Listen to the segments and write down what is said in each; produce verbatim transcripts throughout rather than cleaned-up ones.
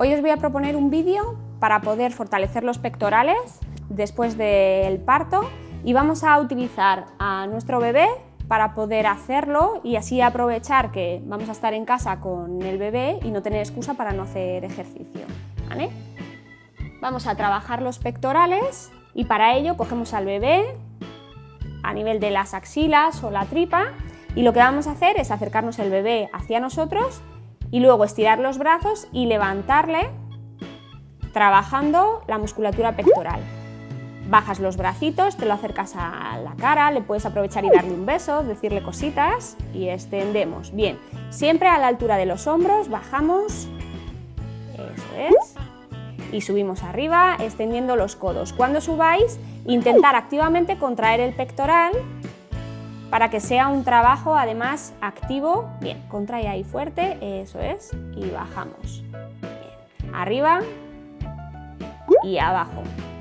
Hoy os voy a proponer un vídeo para poder fortalecer los pectorales después del parto y vamos a utilizar a nuestro bebé para poder hacerlo y así aprovechar que vamos a estar en casa con el bebé y no tener excusa para no hacer ejercicio, ¿vale? Vamos a trabajar los pectorales y para ello cogemos al bebé a nivel de las axilas o la tripa y lo que vamos a hacer es acercarnos el bebé hacia nosotros y luego estirar los brazos y levantarle trabajando la musculatura pectoral. Bajas los bracitos, te lo acercas a la cara, le puedes aprovechar y darle un beso, decirle cositas y extendemos. Bien, siempre a la altura de los hombros, bajamos, eso es, y subimos arriba, extendiendo los codos. Cuando subáis, intentar activamente contraer el pectoral para que sea un trabajo además activo. Bien, contrae ahí fuerte, eso es, y bajamos. Bien, arriba y abajo.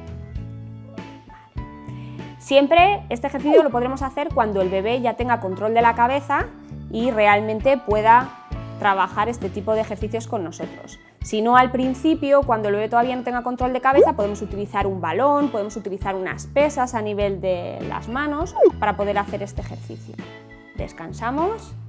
Siempre este ejercicio lo podremos hacer cuando el bebé ya tenga control de la cabeza y realmente pueda trabajar este tipo de ejercicios con nosotros. Si no, al principio, cuando el bebé todavía no tenga control de cabeza, podemos utilizar un balón, podemos utilizar unas pesas a nivel de las manos para poder hacer este ejercicio. Descansamos